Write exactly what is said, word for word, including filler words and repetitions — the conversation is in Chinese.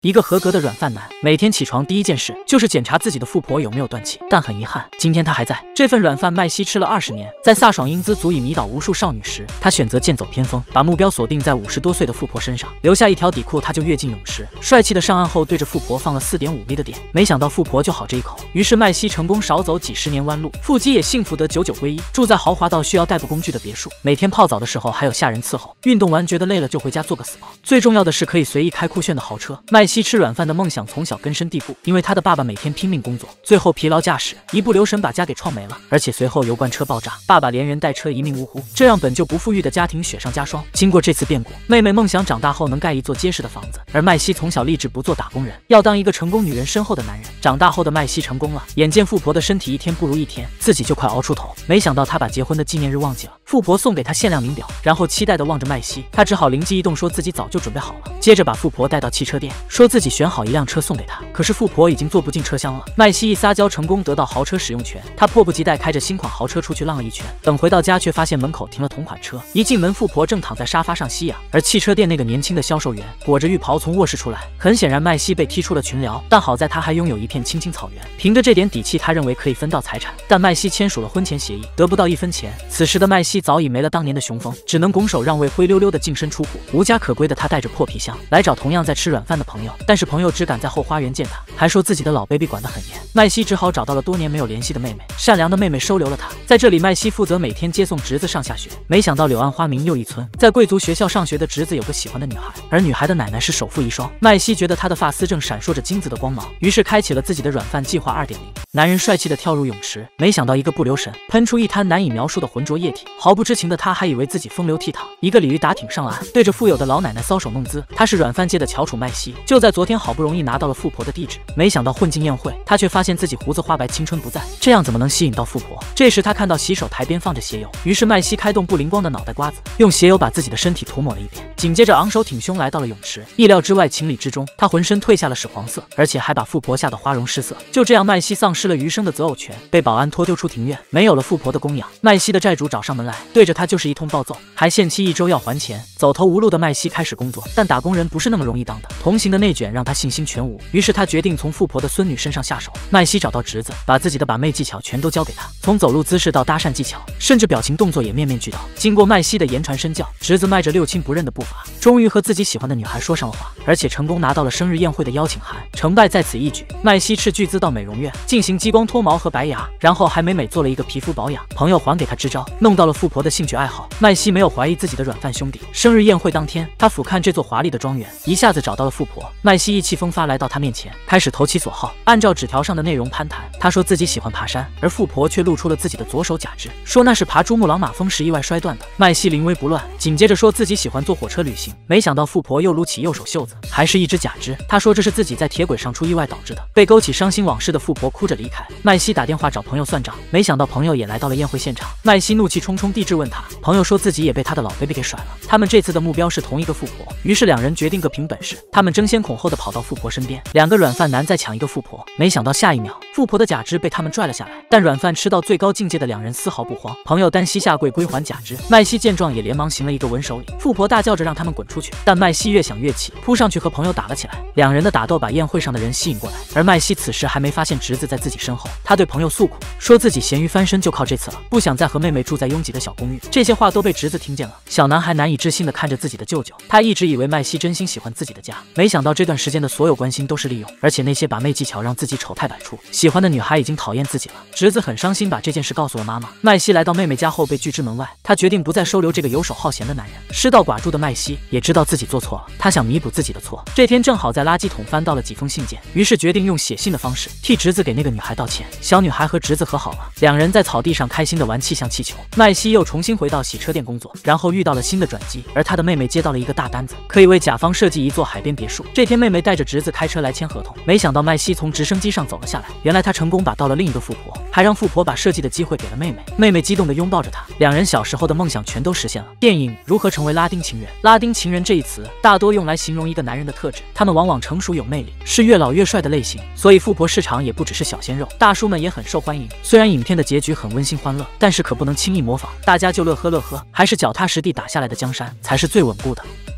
一个合格的软饭男，每天起床第一件事就是检查自己的富婆有没有断气。但很遗憾，今天他还在。这份软饭麦西吃了二十年，在飒爽英姿足以迷倒无数少女时，他选择剑走偏锋，把目标锁定在五十多岁的富婆身上，留下一条底裤他就跃进泳池，帅气的上岸后对着富婆放了 四点五 厘的点，没想到富婆就好这一口。于是麦西成功少走几十年弯路，腹肌也幸福得久久归一，住在豪华到需要代步工具的别墅，每天泡澡的时候还有下人伺候，运动完觉得累了就回家做个 S P A。 最重要的是可以随意开酷炫的豪车。麦西吃软饭的梦想从小根深蒂固，因为他的爸爸每天拼命工作，最后疲劳驾驶，一不留神把家给撞没了，而且随后油罐车爆炸，爸爸连人带车一命呜呼，这让本就不富裕的家庭雪上加霜。经过这次变故，妹妹梦想长大后能盖一座结实的房子，而麦西从小立志不做打工人，要当一个成功女人身后的男人。长大后的麦西成功了，眼见富婆的身体一天不如一天，自己就快熬出头，没想到他把结婚的纪念日忘记了，富婆送给他限量名表，然后期待地望着麦西，他只好灵机一动说自己早就准备好了，接着把富婆带到汽车店，说自己选好一辆车送给他，可是富婆已经坐不进车厢了。麦西一撒娇成功得到豪车使用权，他迫不及待开着新款豪车出去浪了一圈，等回到家却发现门口停了同款车，一进门富婆正躺在沙发上吸氧，而汽车店那个年轻的销售员裹着浴袍从卧室出来，很显然麦西被踢出了群聊，但好在他还拥有一片青青草原，凭着这点底气他认为可以分到财产，但麦西签署了婚前协议，得不到一分钱。此时的麦西早已没了当年的雄风，只能拱手让位，灰溜溜的净身出户。无家可归的他带着破皮箱来找同样在吃软饭的朋友，但是朋友只敢在后花园见他，还说自己的老 baby 管得很严。麦西只好找到了多年没有联系的妹妹，善良的妹妹收留了他。在这里，麦西负责每天接送侄子上下学。没想到柳暗花明又一村，在贵族学校上学的侄子有个喜欢的女孩，而女孩的奶奶是首富遗孀。麦西觉得她的发丝正闪烁着金子的光芒，于是开启了自己的软饭计划 二点零。男人帅气的跳入泳池，没想到一个不留神喷出一滩难以描述的浑浊液体，毫不知情的他还以为自己风流倜傥，一个鲤鱼打挺上了岸，对着富有的老奶奶搔首弄姿。他是软饭界的翘楚麦西，就在昨天好不容易拿到了富婆的地址，没想到混进宴会，他却发现自己胡子花白，青春不在，这样怎么能吸引到富婆？这时他看到洗手台边放着鞋油，于是麦西开动不灵光的脑袋瓜子，用鞋油把自己的身体涂抹了一遍，紧接着昂首挺胸来到了泳池。意料之外，情理之中，他浑身褪下了屎黄色，而且还把富婆吓得花容失色。就这样，麦西丧失了余生的择偶权，被保安拖丢出庭院，没有了富婆的供养。麦西的债主找上门来，对着他就是一通暴揍，还限期一周要还钱。走投无路的麦西开始工作，但打工人不是那么容易当的，同行的内卷让他信心全无，于是他决定从富婆的孙女身上下手。麦西找到侄子，把自己的把妹技巧全都教给他，从走路姿势到搭讪技巧，甚至表情动作也面面俱到。经过麦西的言传身教，侄子迈着六亲不认的步伐，终于和自己喜欢的女孩说上了话，而且成功拿到了生日宴会的邀请函。成败在此一举，麦西斥巨资到美容院进行激光脱毛和白牙，然后还美美做了一个皮肤保养。朋友还给他支招，弄到了富婆的兴趣爱好。麦西没有怀疑自己的软饭兄弟。生日宴会当天，他俯瞰这座华丽的庄园，一下子找到了富婆。麦西意气风发来到他面前，开始投其所好，按照纸条上的内容攀谈。他说自己喜欢爬山，而富婆却露出了自己的左手假肢，说那是爬珠穆朗玛峰时意外摔断的。麦西临危不乱，紧接着说自己喜欢坐火车旅行。没想到富婆又撸起右手袖子，还是一只假肢。他说这是自己在铁轨上出意外导致的。被勾起伤心往事的富婆哭着离开。麦西打电话找朋友算账，没想到朋友也来到了宴会现场。麦西怒气冲冲地质问他，朋友说自己也被他的老 baby 给甩了。他们这次的目标是同一个富婆，于是两人决定各凭本事。他们争先恐后的跑到富婆身边，两个软饭男在抢一个富婆。没想到下一秒，富婆的假肢被他们拽了下来，但软饭吃到最高境界的两人丝毫不慌。朋友单膝下跪归还假肢，麦西见状也连忙行了一个稳手礼。富婆大叫着让他们滚出去，但麦西越想越气，扑上去和朋友打了起来。两人的打斗把宴会上的人吸引过来，而麦西此时还没发现侄子在自己身后。他对朋友诉苦，说自己咸鱼翻身就靠这次了，不想再和妹妹住在拥挤的小公寓。这些话都被侄子听见了。小男孩难以置信地看着自己的舅舅，他一直以为麦西真心喜欢自己的家，没想到这段时间的所有关心都是利用，而且那些把妹技巧让自己丑态百出，喜欢的女孩已经讨厌自己了。侄子很伤心，把这件事告诉了妈妈。麦西来到妹妹家后被拒之门外，他决定不再收留这个游手好闲的男人。失道寡助的麦西也知道自己做错了，他想弥补自己的错。这天正好在垃圾桶翻到了几封信件，于是决定用写信的方式替侄子给那个女孩道歉。小女孩和侄子和好了，两人在草地上开心的玩气象气球。麦西又重新回到洗车店工作，然后遇到了新的转机，而他的妹妹接到了一个大单子，可以为甲方设计一座海边别墅。这天妹妹带着侄子开车来签合同，没想到麦西从直升机上走了下来，原来他成功把到了另一个富婆，还让富婆把设计的机会给了妹妹。妹妹激动地拥抱着他，两人小时候的梦想全都实现了。电影《如何成为拉丁情人》，拉丁情人这一词大多用来形容一个男人的特质，他们往往成熟有魅力，是越老越帅的类型，所以富婆市场也不只是小鲜肉，大叔们也很受欢迎。虽然影片的结局很温馨欢乐，但是可不能轻易模仿，大家就乐呵乐呵，还是脚踏实地打下来的江山才是最稳固的。